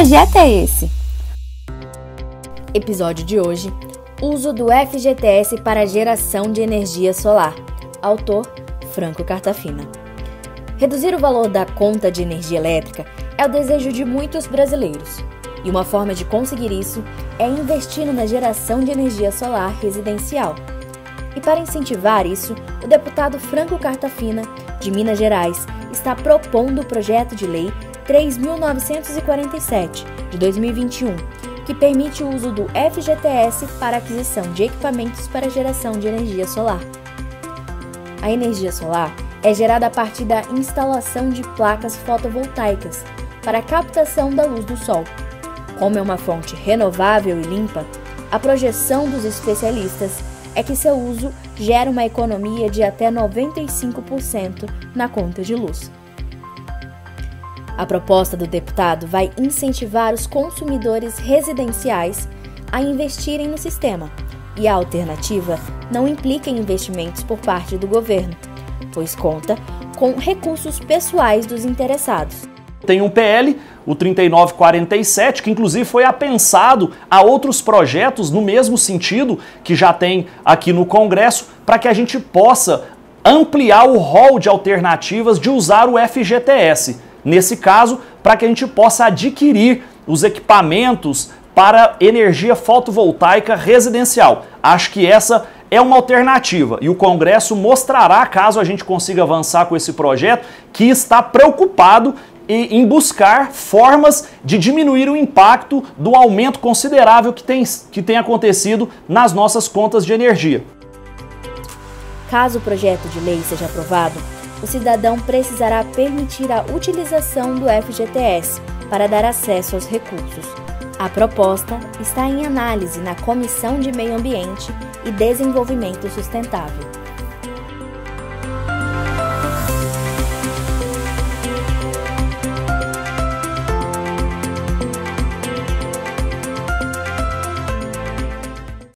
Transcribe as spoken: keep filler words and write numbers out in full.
projeto é esse? Episódio de hoje: uso do F G T S para geração de energia solar. Autor: Franco Cartafina. Reduzir o valor da conta de energia elétrica é o desejo de muitos brasileiros. E uma forma de conseguir isso é investindo na geração de energia solar residencial. E para incentivar isso, o deputado Franco Cartafina, de Minas Gerais, está propondo o projeto de lei três mil novecentos e quarenta e sete, de dois mil e vinte e um, que permite o uso do F G T S para aquisição de equipamentos para geração de energia solar. A energia solar é gerada a partir da instalação de placas fotovoltaicas para a captação da luz do sol. Como é uma fonte renovável e limpa, a projeção dos especialistas é que seu uso gera uma economia de até noventa e cinco por cento na conta de luz. A proposta do deputado vai incentivar os consumidores residenciais a investirem no sistema, e a alternativa não implica em investimentos por parte do governo, pois conta com recursos pessoais dos interessados. Tem um P L, o trinta e nove quarenta e sete, que inclusive foi apensado a outros projetos no mesmo sentido que já tem aqui no Congresso, para que a gente possa ampliar o rol de alternativas de usar o F G T S. Nesse caso, para que a gente possa adquirir os equipamentos para energia fotovoltaica residencial. Acho que essa é uma alternativa e o Congresso mostrará, caso a gente consiga avançar com esse projeto, que está preocupado em buscar formas de diminuir o impacto do aumento considerável que tem, que tem acontecido nas nossas contas de energia. Caso o projeto de lei seja aprovado, o cidadão precisará permitir a utilização do F G T S para dar acesso aos recursos. A proposta está em análise na Comissão de Meio Ambiente e Desenvolvimento Sustentável.